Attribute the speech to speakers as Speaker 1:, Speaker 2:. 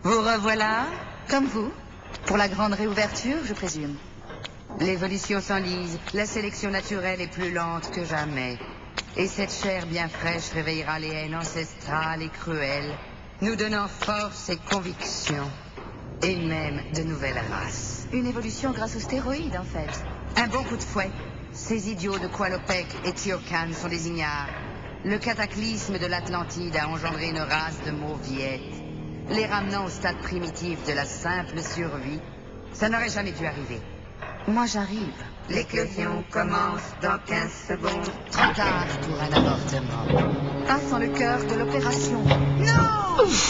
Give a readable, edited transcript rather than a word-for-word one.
Speaker 1: Vous revoilà, comme vous, pour la grande réouverture, je présume. L'évolution s'enlise, la sélection naturelle est plus lente que jamais. Et cette chair bien fraîche réveillera les haines ancestrales et cruelles, nous donnant force et conviction. Et même de nouvelles races.
Speaker 2: Une évolution grâce aux stéroïdes, en fait.
Speaker 1: Un bon coup de fouet. Ces idiots de Qualopec et Tiocan sont des ignares. Le cataclysme de l'Atlantide a engendré une race de mauviettes, les ramenant au stade primitif de la simple survie. Ça n'aurait jamais dû arriver.
Speaker 2: Moi, j'arrive.
Speaker 1: L'éclosion commence dans 15 secondes. Trop tard pour un avortement.
Speaker 2: Pas sans le cœur de l'opération.
Speaker 1: Non!